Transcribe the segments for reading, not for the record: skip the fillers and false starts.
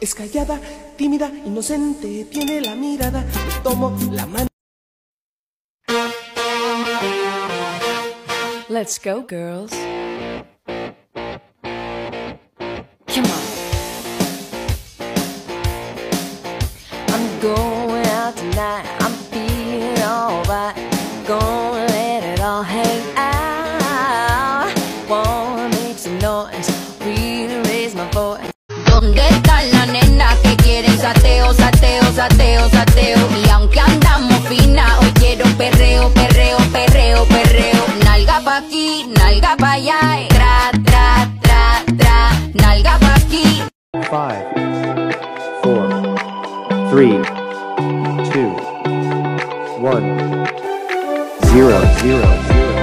Es callada, tímida, inocente, tiene la mirada. Le tomo la mano. Let's go, girls. Come on. I'm going out tonight. I'm feeling alright. Gonna let it all hang out. Wanna make some noise. Really raise my voice. ¿Dónde están las nenas que quieren sateo, sateo, sateo, sateo? Y aunque andamos fina, hoy quiero perreo, perreo, perreo, perreo. Nalga pa' aquí, nalga pa' allá, tra, tra, tra, tra. Nalga pa' aquí. 5, 4, 3, 2, 1, 0, 0, 0.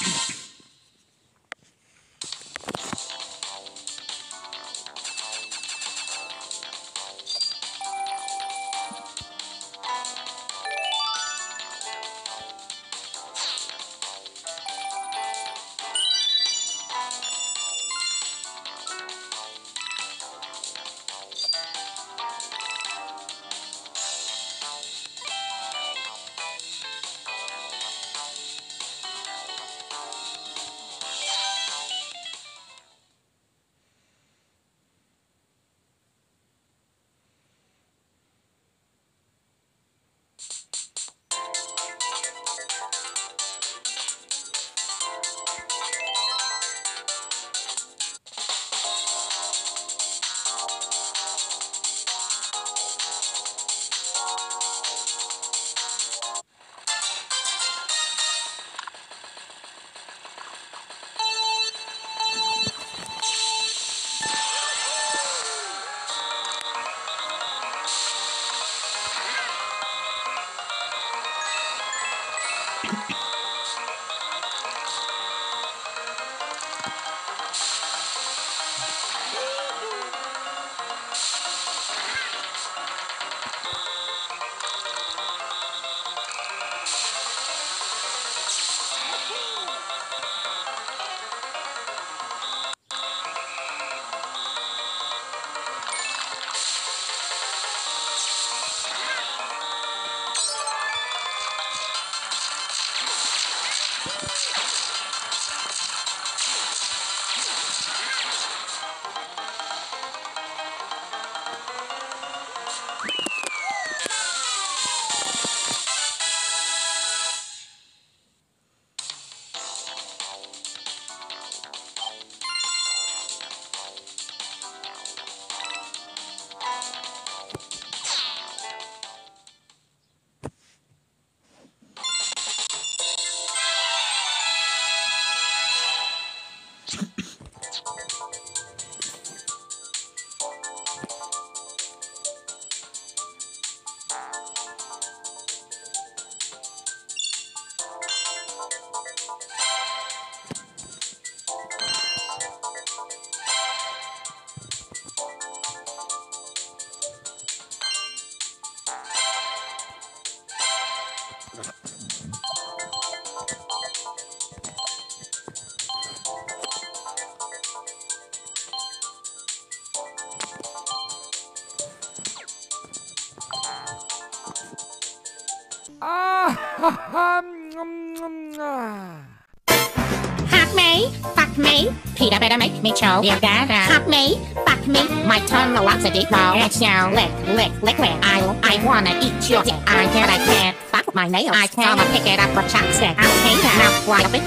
Hug me, fuck me, Peter better make me choke. You gotta hug me, fuck me, my tongue loves a deep hole. It's your lick it. I wanna eat your dick. I can't fuck my nails. I can't pick it up with chopstick. I'll take it. Mouth wide open,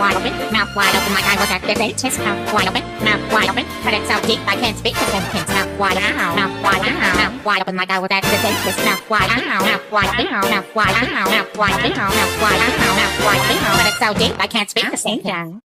like I was at the dentist. Mouth wide open, but it's so deep I can't speak the sentence. Mouth wide open, like I was at the dentist. Mouth wide open, but it's so deep I can't speak the sentence.